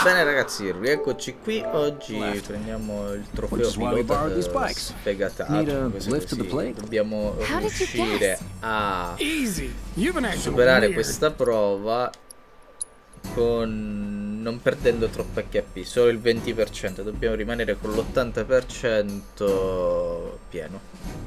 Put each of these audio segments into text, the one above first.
Bene ragazzi, rieccoci qui. Oggi prendiamo il trofeo pilota sfegatato. Dobbiamo riuscire a superare questa prova con non perdendo troppo HP, solo il 20%. Dobbiamo rimanere con l'80% pieno.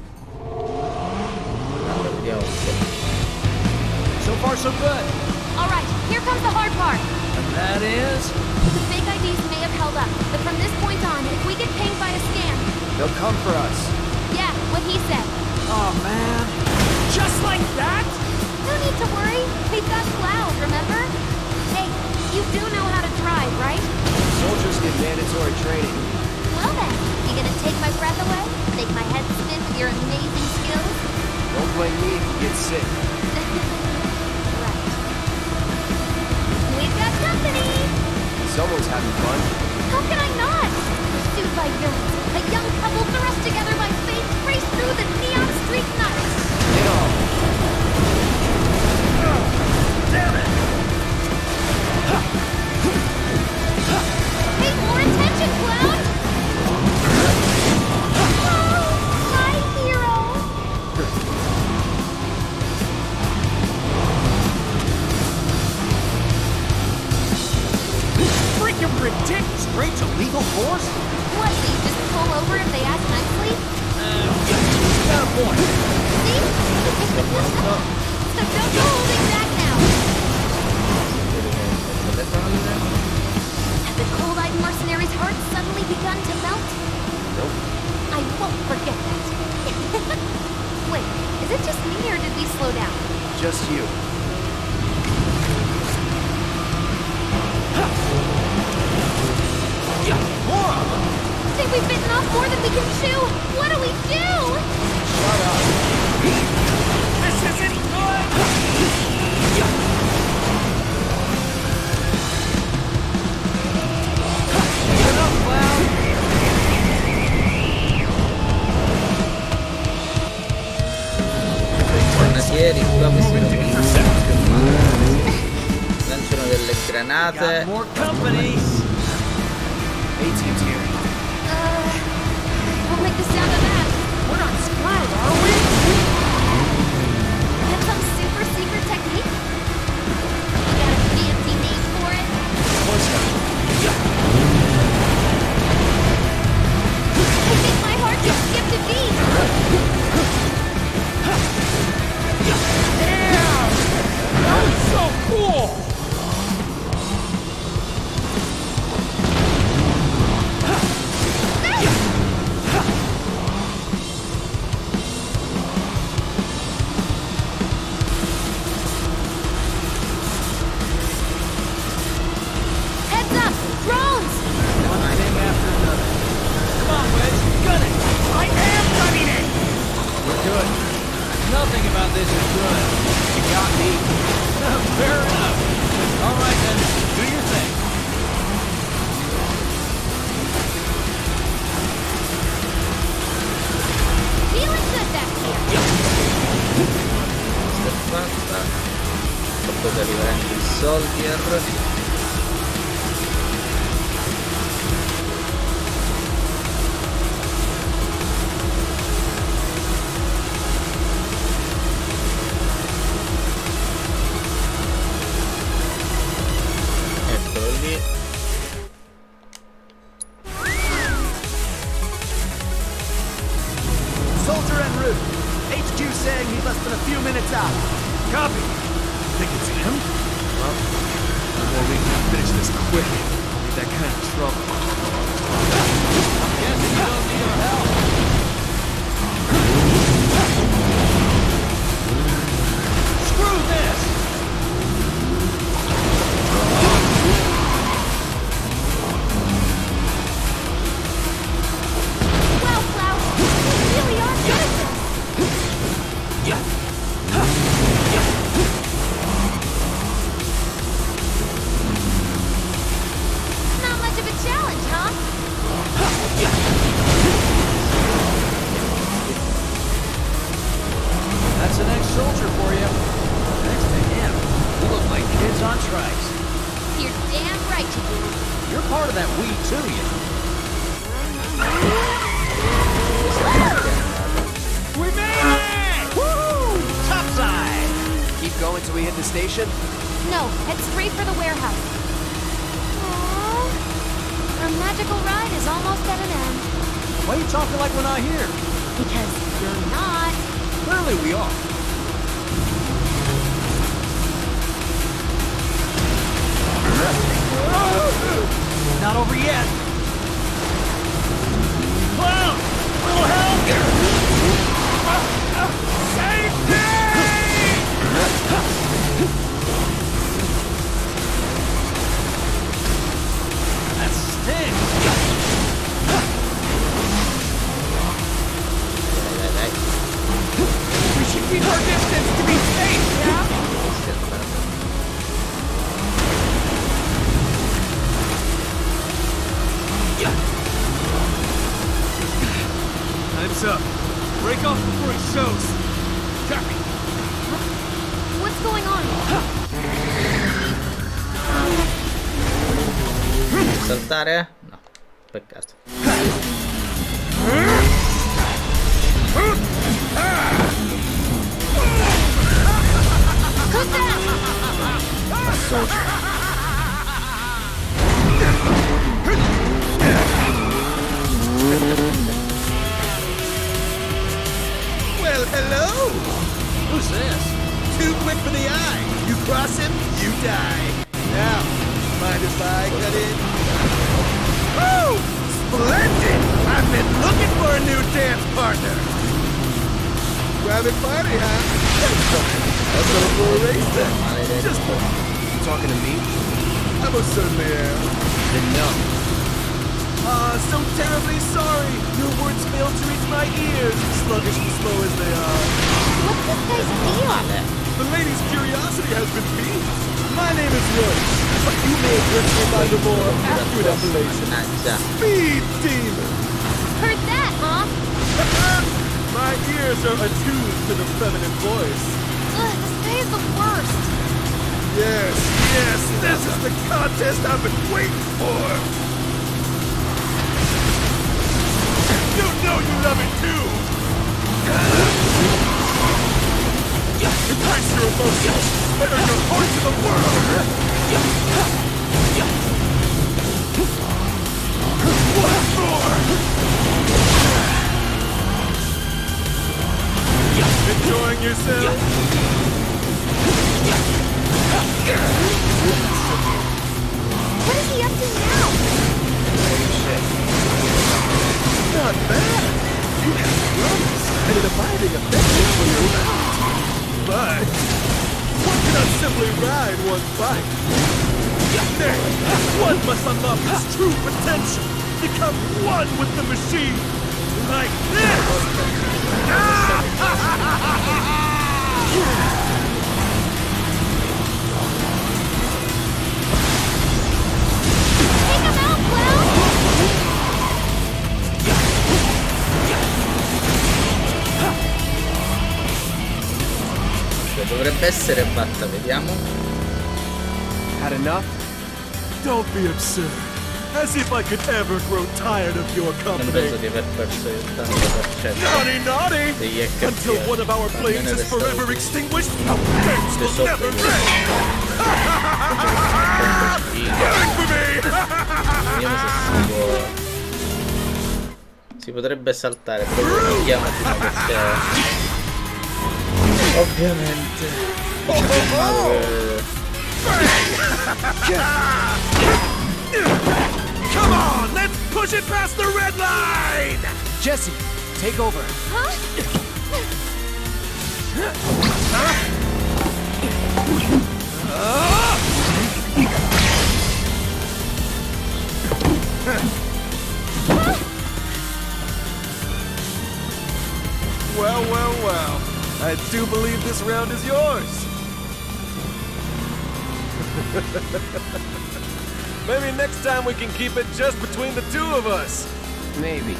Allora, vediamo un po'. So far so good. All right, here comes the hard part. And that is? The fake IDs may have held up, but from this point on, if we get pinged by a scam... They'll come for us. Yeah, what he said. Oh, man. Just like that? No need to worry. We've got Cloud, remember? Hey, you do know how to drive, right? Soldiers get mandatory training. Well then, you gonna take my breath away? Make my head spin with your amazing skills? Don't blame me if you get sick. Right. We've got company! Someone's having fun. How can I not? Pursued by villains, a young couple thrust together by fate race through the neon street night. Get on. Damn it! Pay more attention, Cloud! Oh, my hero! Freaking ridiculous! Straight to legal force? What, do you just pull over if they ask nicely? Got a point. See? So don't go holding back now. Have the cold-eyed mercenaries' hearts suddenly begun to melt? Nope. I won't forget that. Wait, is it just me or did we slow down? Just you. Think we've bitten off more than we can chew? What do we do? Shut up. This isn't good! Get up, Cloud! Granatieri qua questi lanciano delle granate. Got more companies! A-Team's here. Don't make the sound of that. We're on Scribe, are we? That's some super secret technique? You got a fancy name for it? Of course not. I think my heart just skipped a beat. Damn! That was so cool! Heads up! Drones! One thing after another. Come on, Wedge, gun it! I am gunning it! We're good. Nothing about this is good. You got me. Fair enough. All right then, do your thing. Feeling good back here. Questa è fatta. Dopo che arriverà anche il Soldier. Eccolo lì. Soldier en route. HQ saying he's less than a few minutes out. Copy. Think it's him? Well, before we can finish this quick, need that kind of trouble. I'm guessing you don't need our help. Screw this! Wow, Cloud! You really are good at this! Not much of a challenge, huh? That's an ex-soldier for you. Next to him, you look like kids on trikes. You're damn right you do. You're part of that we too, you know. We made it! Woo! Topside! Keep going till we hit the station? No, head straight for the warehouse. Aww. Our magical ride is almost at an end. Why are you talking like we're not here? Because you're not. Clearly we are. Not over yet. Clown! Little help! Safety! That stinks. We should keep our distance to be safe, yeah? Time's up. Break off before he shows. Copy. What's going on? Saltare? No, peccato. Who's that? Soldier. Well, hello! Who's this? Too quick for the eye. You cross him, you die. Now, mind if I cut in? Woo! Splendid! I've been looking for a new dance partner. Private party, huh? Let's go for a race then. Just for... You talking to me? I most certainly am. Then no. So terribly sorry. Your words failed to reach my ears, sluggish and slow as they are. What's this guy's deal? The lady's curiosity has been piqued. My name is Roach, but you may address me by the more accurate appellation. Speed Demon! Heard that, huh? My ears are attuned to the feminine voice. Ugh, this guy is the worst. Yes, this is the contest I've been waiting for. You know you love it too! Entice your emotions! Better your voice in the world! What more? Enjoying yourself? What is he up to now? Not bad. You have promise and an abiding affection for your mount. But one cannot simply ride one bike. Nay, one must unlock his true potential. Become one with the machine. Like this. Take him out, Clown! Dovrebbe essere batta, vediamo. Had enough? Don't be absurd. As if I could ever grow tired of your Non company. penso di aver perso il 80% Naughty, naughty! degli HP. Until one of our blades Almeno is restavo forever qui. extinguished, our flames will sopra never di- fade! Coming for me! Vediamo se si potrebbe saltare, però non chiama fino a che ovviamente Come on, let's push it past the red line! Jesse, take over. Huh? Well, well, well. I do believe this round is yours. Maybe next time we can keep it just between the two of us. Maybe.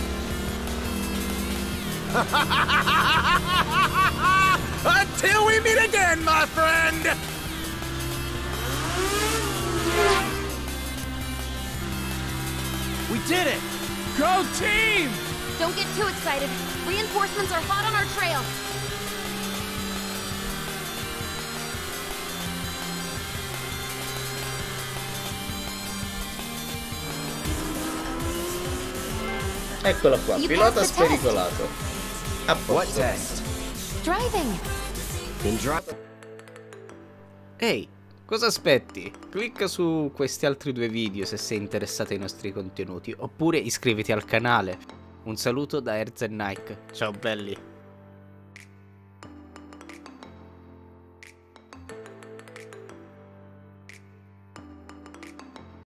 Until we meet again, my friend! did it! Go team! Don't get too excited. Reinforcements are hot on our trail. Eccolo qua, You pilota passed the test. spericolato. A What posto. test? Driving. Been drop. Ehi, cosa aspetti? Clicca su questi altri 2 video se sei interessato ai nostri contenuti, oppure iscriviti al canale. Un saluto da Erzen Nike. Ciao belli.